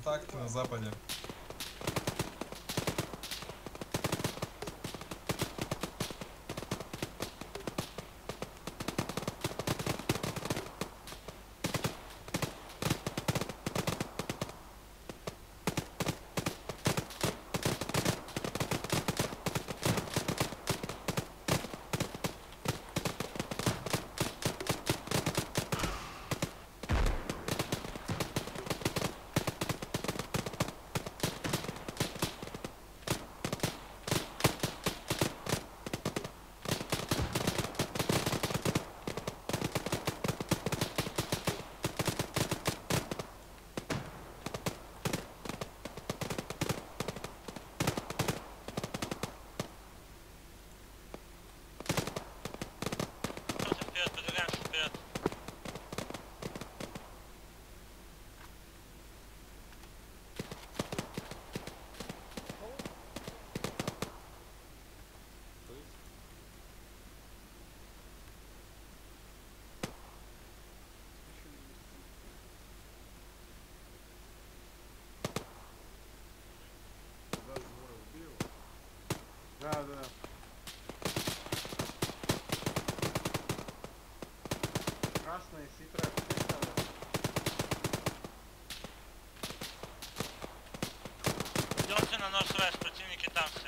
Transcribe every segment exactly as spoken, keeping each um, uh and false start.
контакт на западе. Да, да. Красный ситра. Идемте на Норс-Вест, противники там все.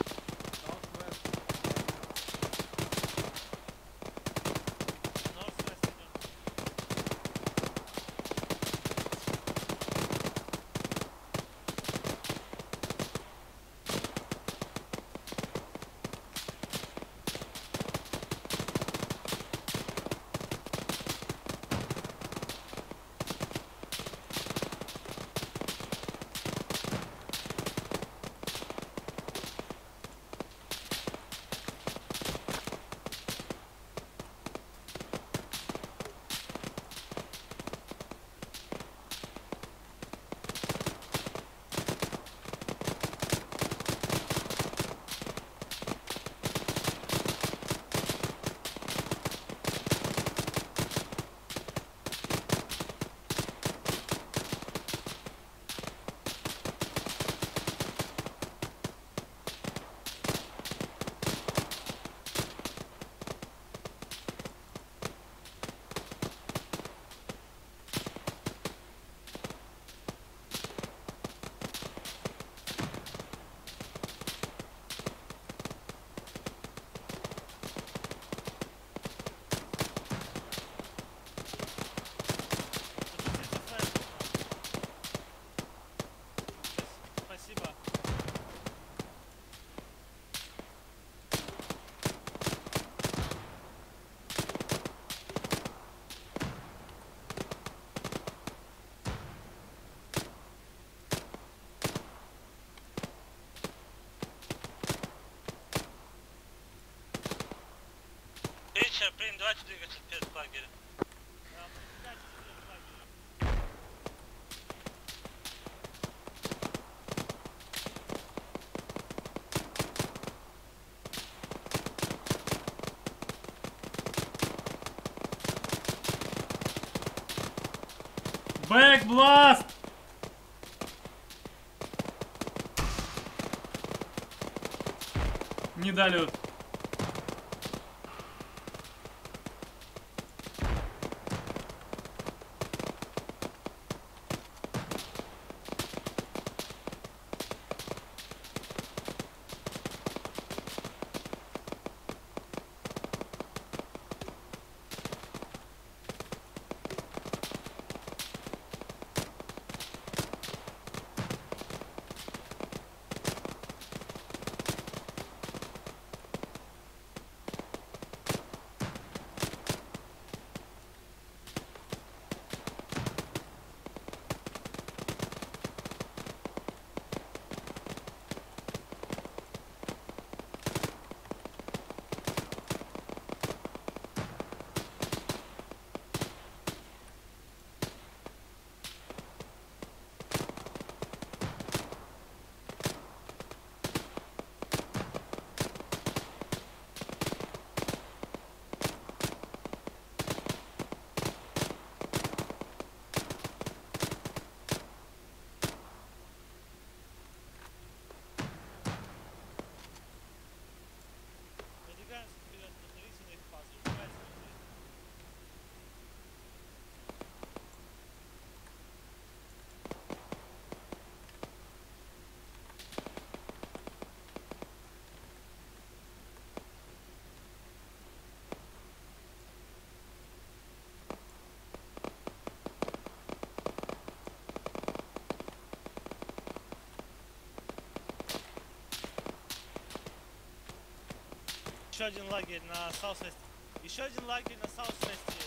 Принят, давайте двигаться вперед к лагерю. Бэкбласт! Недолет. Еще один лагерь на Саус-Весте. Еще один лагерь на Саус-Весте.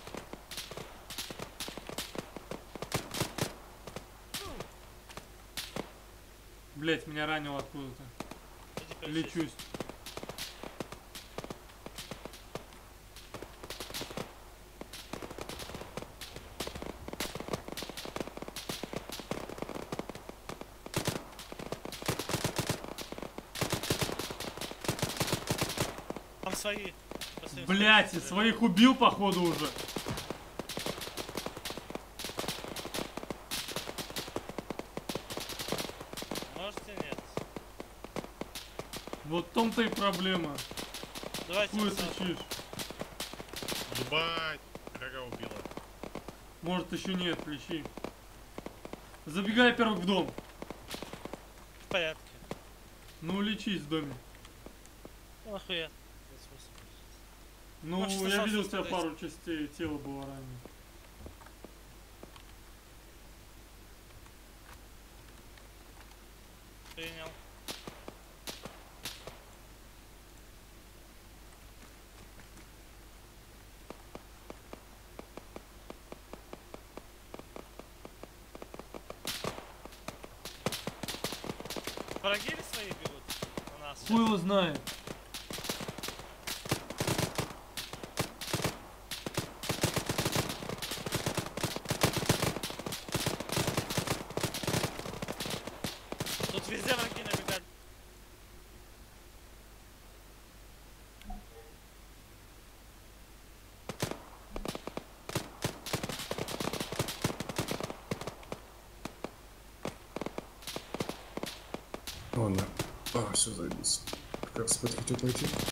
Блять, меня ранило откуда-то. Лечусь. Там свои. Блять, и своих убил, походу, уже. Можете нет. Вот в том-то и проблема. Давайте. Хуй сучишь. Ебать, врага убила. Может еще нет, ключи. Забегай первый в дом. В порядке. Ну лечись в доме. Ну нахуя? Ну, Может, я видел у тебя сказать. пару частей тела было ранее. Принял. Враги ли свои бегут у нас? Хуй его знает. Тут везде враги набегают. Ладно. А, все, заебись. Как раз спать хотел пойти.